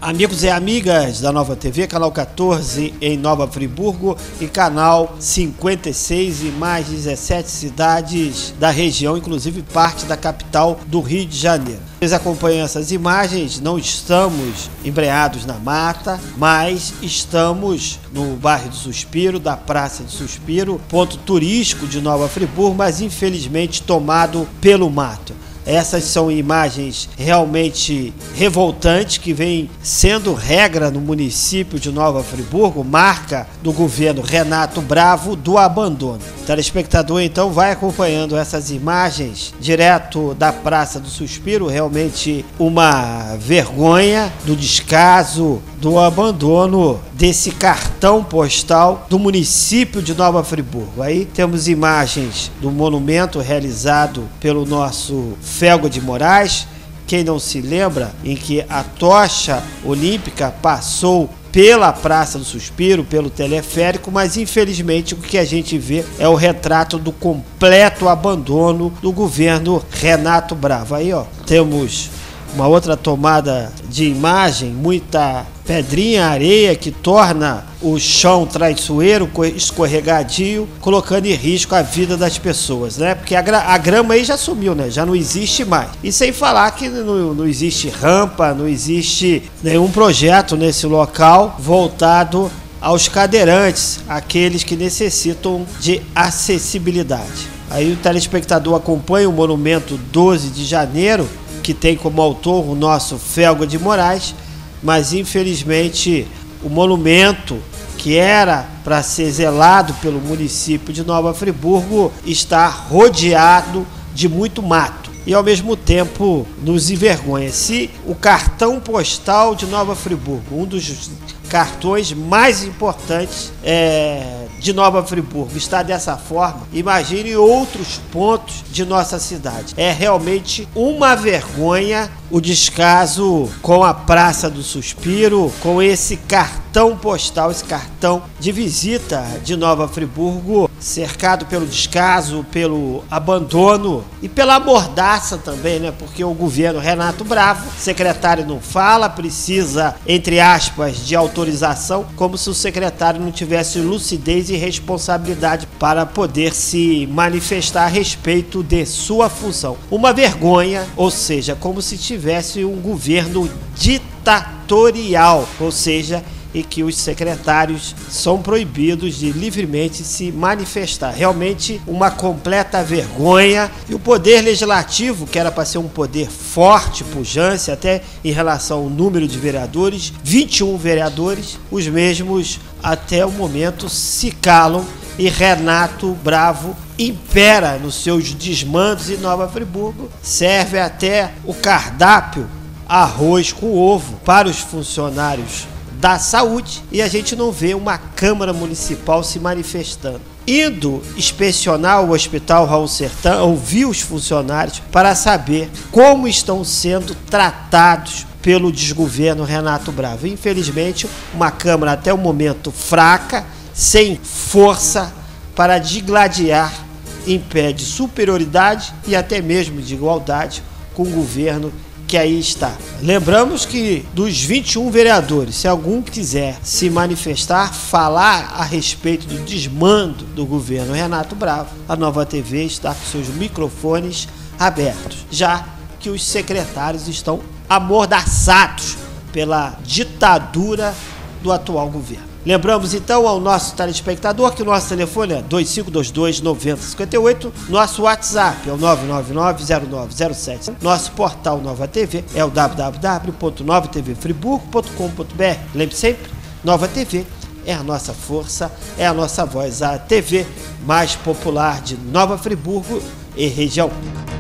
Amigos e amigas da Nova TV, canal 14 em Nova Friburgo e canal 56 em mais 17 cidades da região, inclusive parte da capital do Rio de Janeiro. Vocês acompanham essas imagens, não estamos embreados na mata, mas estamos no bairro do Suspiro, da Praça do Suspiro, ponto turístico de Nova Friburgo, mas infelizmente tomado pelo mato. Essas são imagens realmente revoltantes que vêm sendo regra no município de Nova Friburgo, marca do governo Renato Bravo do abandono. O telespectador então vai acompanhando essas imagens direto da Praça do Suspiro, realmente uma vergonha do descaso, do abandono desse cartão postal do município de Nova Friburgo. Aí temos imagens do monumento realizado pelo nosso Felgo de Moraes, quem não se lembra, em que a tocha olímpica passou pela Praça do Suspiro, pelo teleférico, mas infelizmente o que a gente vê é o retrato do completo abandono do governo Renato Bravo. Aí, ó, temos uma outra tomada de imagem, muita pedrinha, areia que torna o chão traiçoeiro, escorregadio, colocando em risco a vida das pessoas, né? Porque a grama aí já sumiu, né? Já não existe mais. E sem falar que não existe rampa, não existe nenhum projeto nesse local voltado aos cadeirantes, aqueles que necessitam de acessibilidade. Aí o telespectador acompanha o monumento 12 de janeiro, que tem como autor o nosso Felgo de Moraes, mas infelizmente o monumento que era para ser zelado pelo município de Nova Friburgo está rodeado de muito mato e ao mesmo tempo nos envergonha. Se o cartão postal de Nova Friburgo, um dos cartões mais importantes de Nova Friburgo, está dessa forma, imagine outros pontos de nossa cidade. É realmente uma vergonha o descaso com a Praça do Suspiro, com esse cartão postal, esse cartão de visita de Nova Friburgo, cercado pelo descaso, pelo abandono e pela mordaça também, né? Porque o governo Renato Bravo, secretário não fala, precisa, entre aspas, de autorização, como se o secretário não tivesse lucidez e responsabilidade para poder se manifestar a respeito de sua função. Uma vergonha, ou seja, como se tivesse um governo ditatorial, ou seja, e que os secretários são proibidos de livremente se manifestar. Realmente uma completa vergonha. E o poder legislativo, que era para ser um poder forte, pujante, até em relação ao número de vereadores, 21 vereadores, os mesmos até o momento se calam e Renato Bravo impera nos seus desmandos em Nova Friburgo. Serve até o cardápio arroz com ovo para os funcionários da saúde e a gente não vê uma Câmara Municipal se manifestando. Indo inspecionar o Hospital Raul Sertã, ouvir os funcionários para saber como estão sendo tratados pelo desgoverno Renato Bravo. Infelizmente, uma Câmara até o momento fraca, sem força para digladiar em pé de superioridade e até mesmo de igualdade com o governo que aí está. Lembramos que dos 21 vereadores, se algum quiser se manifestar, falar a respeito do desmando do governo Renato Bravo, a Nova TV está com seus microfones abertos, já que os secretários estão amordaçados pela ditadura do atual governo. Lembramos então ao nosso telespectador que o nosso telefone é 2522-9058, nosso WhatsApp é o 9990907, nosso portal Nova TV é o www.novatvfriburgo.com.br. Lembre sempre, Nova TV é a nossa força, é a nossa voz, a TV mais popular de Nova Friburgo e região.